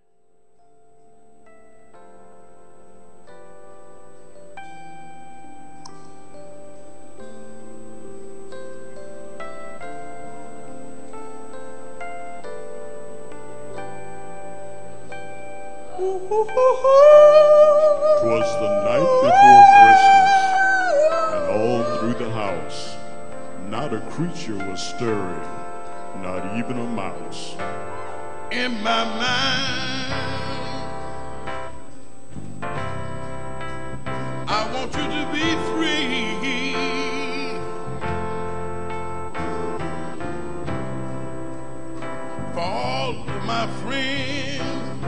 'Twas the night before Christmas, and all through the house, not a creature was stirring, not even a mouse. In my mind, I want you to be free. For all of my friends,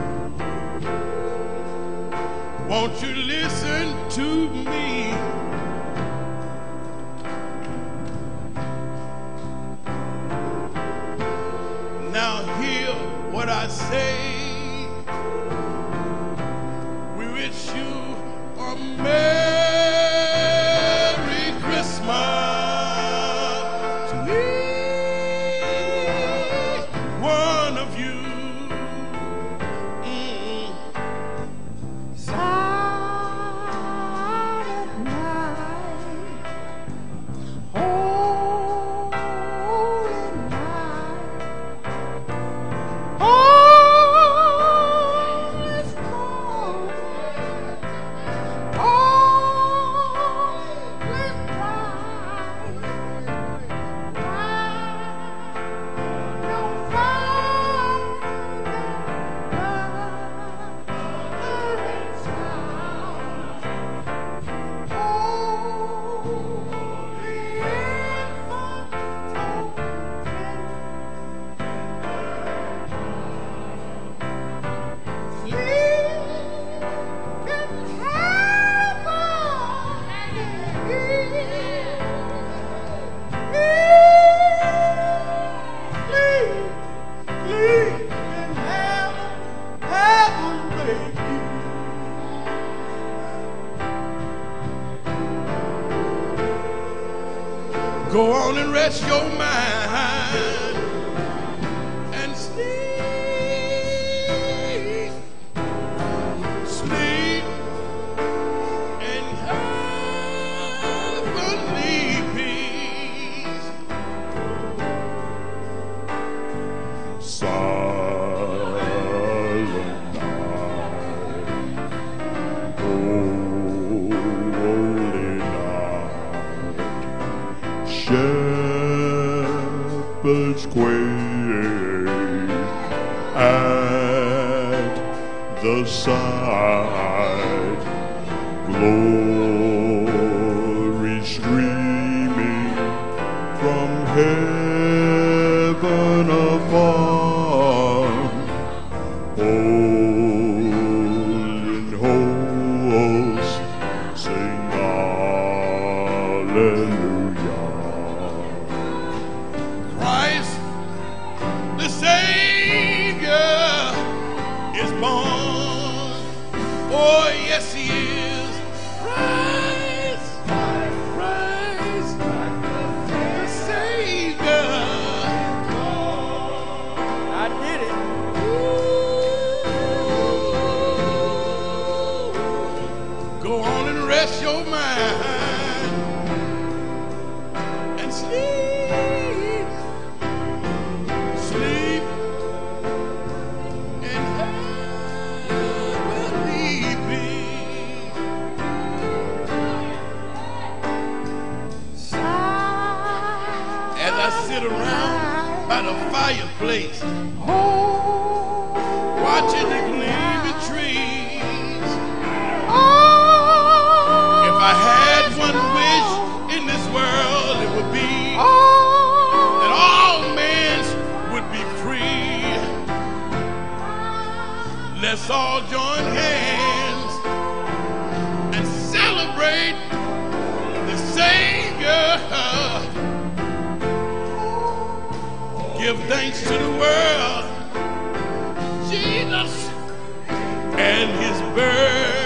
won't you listen to me? Now hear what I say. We wish you a Merry Christmas to each one of you. Go on and rest your mind and sleep, sleep in heavenly peace. Silent night, holy night, shepherds quake at the sight, glory streaming from heaven afar, holy in hosts sing hallelujah. Christ the Savior is born. Oh, yes, he is. Christ, Christ the Savior. I did it. Go on and rest your mind and sleep, sleep in heavenly peace. As I sit around by the fireplace, watching the gleaming trees, if I had one wish in this world, it would be that all men would be free. Let's all join hands and celebrate the Savior. Give thanks to the world, Jesus and his birth.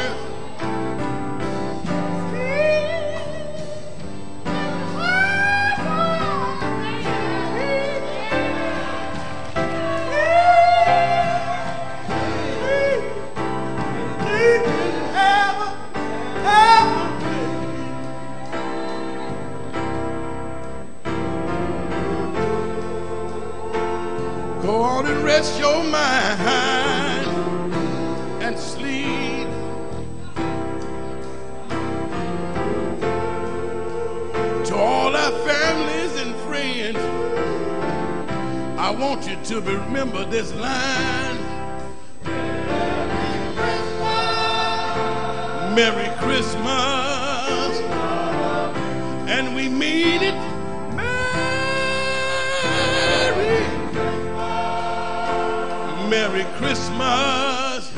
Go on and rest your mind and sleep. To all our families and friends, I want you to remember this line. Merry Christmas, and we mean it. Merry Christmas.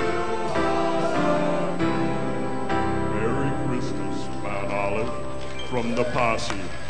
Merry Christmas, Mount Olive, from the Posse.